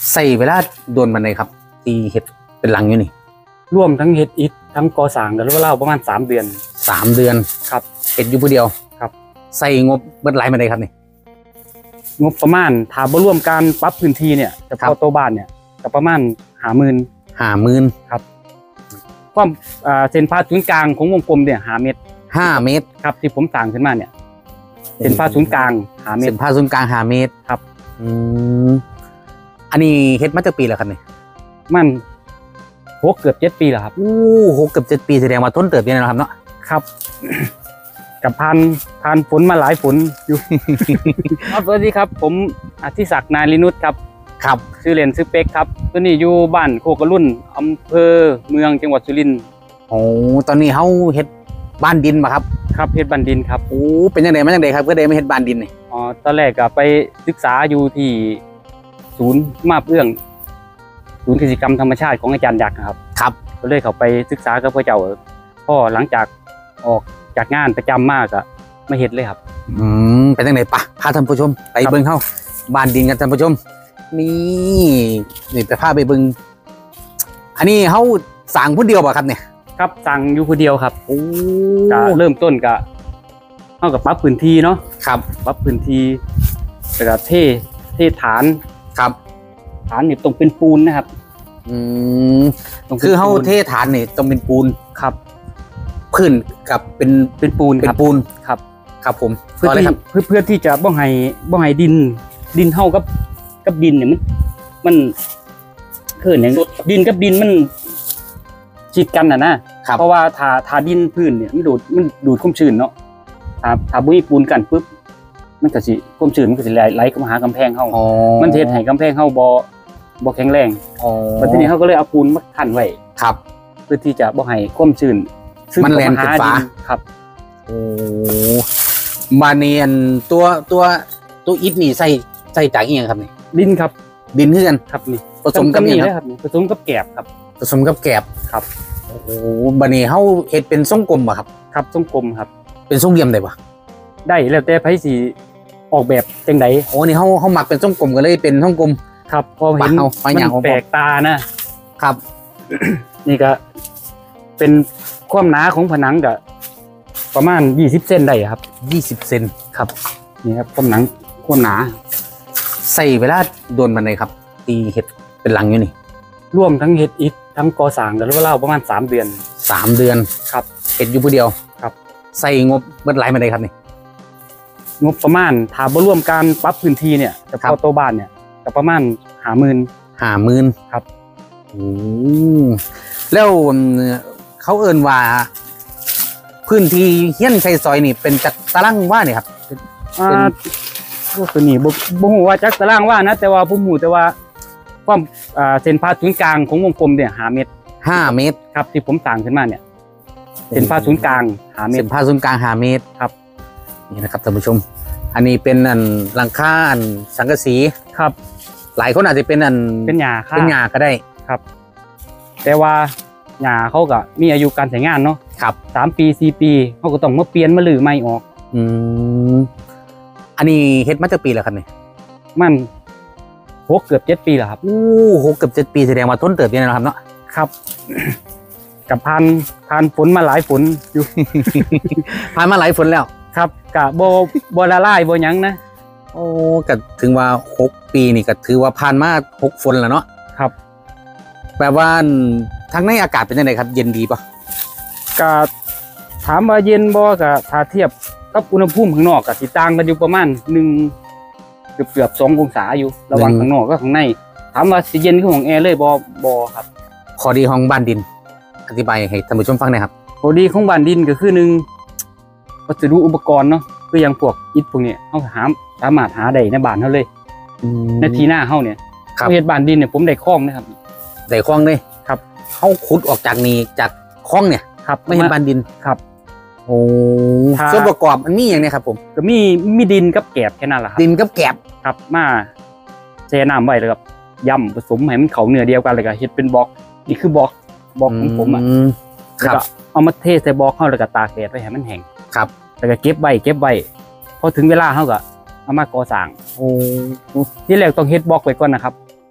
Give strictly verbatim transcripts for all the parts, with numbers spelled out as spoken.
ใส่เวลาโดนมันเลยครับตีเห็ดเป็นหลังอยู่นี่ร่วมทั้งเห็ดอิฐทั้งก่อสร้างกันแล้วเล่าประมาณสามเดือนสามเดือนครับเห็ดอยู่ผู้เดียวครับใส่งบเบิดหลายมาเลยครับนี่งบประมาณถ้าบ่ร่วมการปรับพื้นที่เนี่ยจะพอโตบ้านเนี่ยก็ประมาณห้าหมื่นห้าหมื่นครับความเส้นผ่าศูนย์กลางของวงกลมเนี่ยห้าเมตรห้าเมตรครับที่ผมต่างขึ้นมาเนี่ยเส้นผ่าศูนย์กลางห้าเมตรเส้นผ่าศูนย์กลางห้าเมตรครับอืมอันนี้เฮ็ดมาจากปีแล้วครับนี่มันหกเกือบเจ็ดปีแล้วครับอู้หกเกือบเจ็ดปีแสดงว่าต้นเติบเนี่ยนะครับเนาะครับกับพันพันฝนมาหลายฝนอยู่ครับสวัสดีครับผมอธิศักดิ์นายลินุชครับครับชื่อเล่นชื่อเป็กครับตัวนี้อยู่บ้านโคกระลุ่นอำเภอเมืองจังหวัดสุรินทร์โอ้ตอนนี้เขาเฮ็ดบ้านดินมาครับครับเฮ็ดบ้านดินครับโอ้เป็นยังไงมาจังไดครับก็ได้มาเฮ็ดบ้านดินนี่อ๋อตอนแรกก็ไปศึกษาอยู่ที่ศูนย์มาบเอื้องศูนย์กิจกรรมธรรมชาติของอาจารย์ยักษ์ครับครับก็เลยเขาไปศึกษากับพระเจ้าพ่อหลังจากออกจากงานประจำมากอะมาเฮ็ดเลยครับอืมเป็นยังไงปะพาท่านผู้ชมไปเบิ่งเข้าบ้านดินกันท่านผู้ชมนี่นี่ไปพาไปเบิ่งอันนี้เขาสั่งผู้เดียวป่ะครับเนี่ยครับสั่งอยู่ผู้เดียวครับโอ้ก็เริ่มต้นก็เท่ากับปรับพื้นที่เนาะครับปรับพื้นที่แล้วก็เทเทฐานครับฐานนี่ต้องเป็นปูนนะครับอืมคือเขาเทฐานนี่ต้องเป็นปูนครับพื้นกับเป็นเป็นปูนเป็นปูนครับครับผมเพื่อที่เพื่อเพื่อที่จะบ่ให้บ่ให้ดินดินเท่ากับกับดินเนี่ยมันมันเกิดอย่างดินกับดินมันชิดกันนะนะเพราะว่าถ้าถ้าดินพื้นเนี่ยมันดูดมันดูดความชื้นเนาะถ้าถ้าบุ้ยปูนกันปุ๊บมันก็สิความชื้นมันก็สิไหลเข้ามาหากำแพงเข้ามันเทให้กำแพงเข้าบ่บ่แข็งแรงแล้วทีนี้เขาก็เลยเอาปูนมาคั่นไว้ครับเพื่อที่จะบ่ให้ความชื้นมันแรงขึ้นฟ้าครับโอ้มาเนียนตัวตัวตัวอิฐนี่ใส่ใส่จากอีกอย่างครับนี่ดินครับดินเพื่อนครับนี่ผสมกับนี่ครับผสมกับแกบครับผสมกับแกบครับโอ้บานีเขาเห็ดเป็นทรงกลมป่ะครับครับทรงกลมครับเป็นทรงเหลี่ยมได้ป่ะได้แล้วแต่ไผสิออกแบบจังไดโอ้นี่เขาเขาหมักเป็นทรงกลมก็เลยเป็นทรงกลมครับพอเห็นมันแปลกตานะครับนี่ก็เป็นความหนาของผนังก็ประมาณยี่สิบเซนได้ครับยี่สิบเซนครับนี่ครับความหนังความหนาใส่เวลาโดนมันเลยครับตีเห็ดเป็นหลังอยู่นี่ร่วมทั้งเห็ดอิฐทั้งก่อสร้างกันแล้วเล่าประมาณสามเดือนสามเดือนครับเห็ดอยู่ผู้เดียวครับใส่งบเบิดหลายมาเลยครับนี่งบประมาณถ้าบ่ร่วมการปรับพื้นที่เนี่ยจะพอโตบ้านเนี่ยก็ประมาณห้าหมื่นห้าหมื่นครับโอ้แล้วเขาเอิ้นว่าพื้นที่เฮี้ยนชัยซอยนี่เป็นจักตารางว่านี่ครับอ่าก็คือนี่บ่บ่ฮู้ว่าจักตารางว่านะแต่ว่าผมฮู้แต่ว่าความอ่าเส้นผ่าศูนย์กลางของวงกลมเนี่ยห้าเมตรห้าเมตรครับที่ผมต่างขึ้นมาเนี่ยเส้นผ่าศูนย์กลางห้าเมตรเส้นผ่าศูนย์กลางห้าเมตรครับนี่นะครับท่านผู้ชมอันนี้เป็นอันหลังคาอันสังกะสีครับหลายคนอาจจะเป็นอันเป็นหญ้าค่ะเป็นหญ้าก็ได้ครับแต่ว่าหญ้าเขาก็มีอายุการใช้งานเนาะครับสามปีสี่ปีเขาก็ต้องมาเปลี่ยนมาลื้อใหม่ออกอืมอันนี้เฮ็ดมาจากปีแล้วครับเนี่ยมันหกเกือบเจ็ดปีแล้วครับอู้หกเกือบเจ็ดปีแสดงว่าต้นเติบเนี่ยนะครับเนาะครับกับพันพันฝนมาหลายฝนอยู่ผ่านมาหลายฝนแล้วครับกะโบโบละลายโบยังนะโอ้ก็ถึงว่าหกปีนี่ก็ถือว่าผ่านมาหกฝนแล้วเนาะครับแปลว่าทางในอากาศเป็นยังไงครับเย็นดีป่ะก็ถามว่าเย็นบ่ก็ถ้าเทียบกับอุณหภูมิข้างนอกก็สิต่างกันอยู่ประมาณหนึ่งเกือบเกือบสององศาอยู่ระหว่างข้างนอกกับข้างในถามว่าสิเย็นคือของแอร์เลยบ่บ่ครับข้อดีของบ้านดินอธิบายให้ท่านผู้ชมฟังหน่อยครับข้อดีของบ้านดินก็คือหนึ่งวัสดุอุปกรณ์เนาะคืออย่างพวกอิฐพวกนี้เขาหาสามารถหาได้ในบ้านเขาเลยในทีหน้าเขาเนี่ยเขาเฮ็ดบ้านดินเนี่ยผมได้คล้องนะครับได้คล้องเลยครับเขาขุดออกจากนี้จากคล้องเนี่ยครับไม่เห็นบ้านดินครับโอ้ส่วนประกอบมันมีอย่างนี้ครับผมก็มีมีดินกับแกบแค่นั้นแหละครับดินกับแกบครับมาแช่น้ำไว้เลยครับย่ำผสมให้มันเขาเนื้อเดียวกันเลยก็เฮ็ดเป็นบล็อกนี่คือบล็อกบล็อกของผมอ่ะแล้วก็เอามาเทใส่บล็อกเข้าแล้วก็ตากแดดไว้ให้มันแห้งครับแล้วก็เก็บไว้เก็บไว้พอถึงเวลาเขาก็เอามาก่อสร้างโอ้ที่แรกต้องเฮ็ดบล็อกไว้ก่อนนะครับ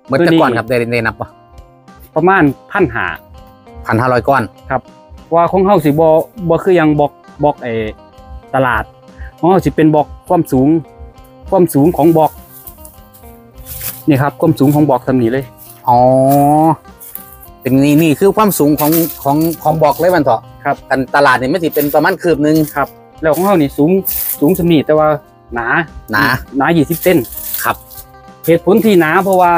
เมื่อแต่ก่อนครับได้ได้นับปะประมาณพันหาพันห้าร้อยก้อนครับว่าของเฮาสิบ่บ่คือยังบอกบอกไอ้ตลาดของเฮาสิเป็นบอกความสูงความสูงของบอกนี่ครับความสูงของบอกทำนี้เลยอ๋อเป็นนี่นี่คือความสูงของของของบอกเลยมันเถอะครับกันตลาดเนี่ยไม่สิเป็นประมาณคืบหนึ่งครับแล้วของเฮานี่สูงสูงสำนีแต่ว่าหนาหนาหนายี่สิบเซนครับเหตุผลที่หนาเพราะว่า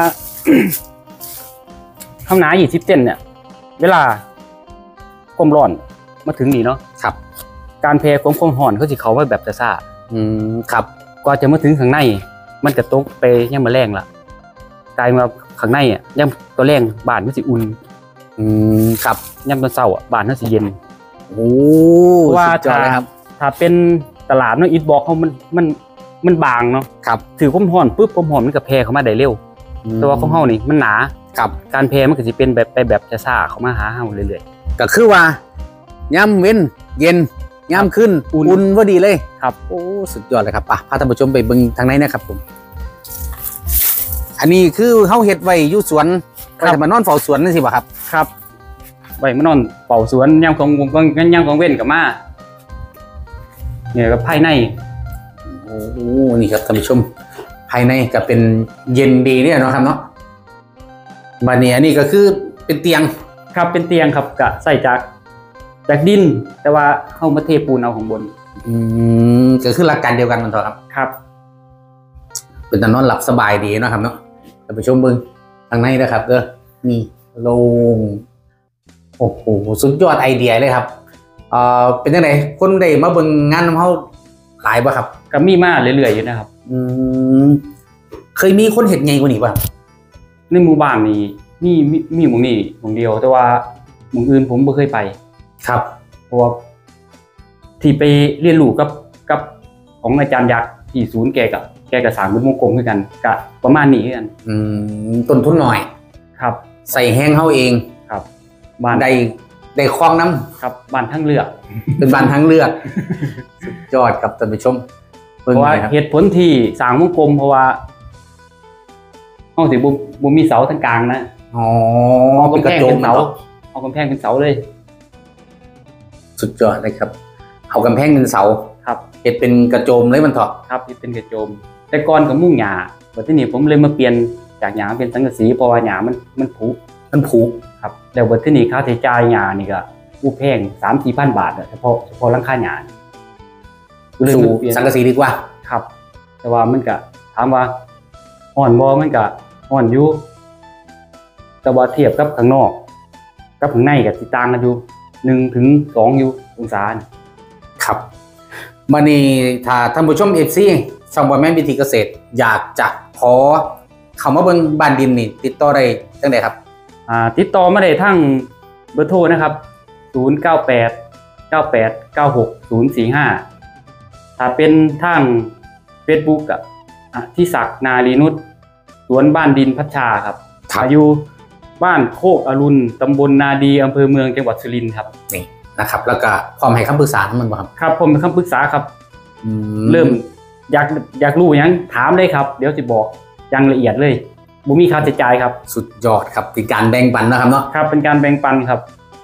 ข้างหนายี่สิบเซนเนี่ยเวลาความร้อนมาถึงนี่เนาะครับการแผ่ความความร้อนเขาสิเขาไว้แบบซ่าอืมครับกว่าจะมาถึงข้างในมันกระตกไปยังมาแรงละกลายมาข้างในอ่ะยังตัวแรงบ้านมันสิอุ่นอืมครับยังตอนเช้าอ่ะบ้านมันสิเย็นโอ้ว่าถ้าถ้าเป็นตลาดเนาะอิฐบล็อกเขามันมันมันบางเนาะครับถือความร้อนปุ๊บความร้อนมันก็แผ่เข้ามาได้เร็วแต่ว่าของเฮานี่มันหนาครับการแผ่มันก็สิเป็นแบบไปแบบซ่าเข้ามาหาเฮาเรื่อยๆก็คือว่าย่ำเว้นเย็นย่ำขึ้นอุ่นพอดีเลยครับโอ้สุดยอดเลยครับป่ะพาท่านผู้ชมไปเบิ่งทางไหนนะครับผมอันนี้คือเฮาเฮ็ดไว้อยู่สวนไว้มานอนเฝ้าสวนนั่นสิบ่ครับครับไว้มานอนเฝ้าสวนยามของยามของเว้นก็มาเนี่ยก็ภายในโอ้โหนี่ครับท่านผู้ชมภายในก็เป็นเย็นดีเนี่ยเนาะครับเนาะบัดนี้อันนี้ก็คือเป็นเตียงครับเป็นเตียงครับก็ใส่จากจากดินแต่ว่าเข้ามาเทปูนเอาของบนอืมก็คือหลักการเดียวกันมันเถอะครับครับเป็นตอนนอนหลับสบายดีนะครับเนาะท่านผู้ชมเบิ่งทางในนะครับเด้อนี่โล่งโอ้โหสุดยอดไอเดียเลยครับเอ่อเป็นยังไงคนได้มาเบิ่งงานของเฮาหลายป่ะครับก็มีมาเรื่อยๆอยู่นะครับอืมเคยมีคนเห็นไงกว่านี้ป่ะในหมู่บ้านนี่มีมีมีหมู่นี้หมู่เดียวแต่ว่าหมู่อื่นผมไม่เคยไปครับเพราะว่าที่ไปเรียนรู้กับกับของอาจารย์ยักษ์ที่ศูนย์แกกับแกกับสามเป็นวงกลมด้วยกันกะประมาณนี้กันอืมต้นทุนหน่อยครับใส่แห้งเฮาเองครับบ้านได้ได้คลองน้ำครับบ้านทั้งเลือกเป็นบ้านทั้งเลือกสุดยอดครับท่านผู้ชมเพราะว่าเหตุผลที่สร้างวงกลมเพราะว่าห้องสิบุบุมีเสาทั้งกลางนะอ๋อเป็นกระโจมเสาเอากำแพงเป็นเสาเลยสุดยอดเลยครับเอากำแพงเป็นเสาครับเห็ดเป็นกระโจมเลยมันเถาะครับเห็ดเป็นกระโจมแต่ก่อนกับมุ่งหญ้าแต่ที่นี่ผมเลยมาเปลี่ยนจากหญ้าเป็นสังกะสีเพราะว่าหญ้ามันมันผุมันผุครับแล้วบัดที่นี่ค่าใช้จ่ายหญ้านี่ก็อู้แพงสามสี่พันบาทเฉพาะเฉพาะหลังคาหญ้าสู่สังกะสีดีกว่าครับแต่ว่ามันก็ถามว่าอ่อนบ่มันก็อ่อนอยู่แต่ว่าเทียบกับข้างนอกกับข้างในก็สิต่างกันอยู่หนึ่งถึงสองอยู่องศาครับมานี่ถ้าท่านผู้ชม เอฟ ซี ช่องบอยแมนวิถีเกษตรอยากจะขอเข้ามาเบิ่งบ้านดินนี่ติดต่อได้จังได๋ครับอ่าติดต่อมาได้ทางเบอร์โทรนะครับศูนย์ เก้า แปด เก้า แปด เก้า หก ศูนย์ สี่ ห้าถ้าเป็นทาง Facebook อ่ะที่ศักดิ์นาลีนุชสวนบ้านดินพัชชาครับอยู่บ้านโคกอรุณตำบลนาดีอำเภอเมืองจังหวัดสุรินทร์ครับนี่นะครับแล้วก็พร้อมให้คำปรึกษามันบ่ครับครับผมเป็นคำปรึกษาครับเริ่มอยากอยากรู้ยังถามเลยครับเดี๋ยวจะบอกอย่างละเอียดเลยบุมีค่าใช้จ่ายครับสุดยอดครับเป็นการแบ่งปันนะครับเนาะครับเป็นการแบ่งปันครับ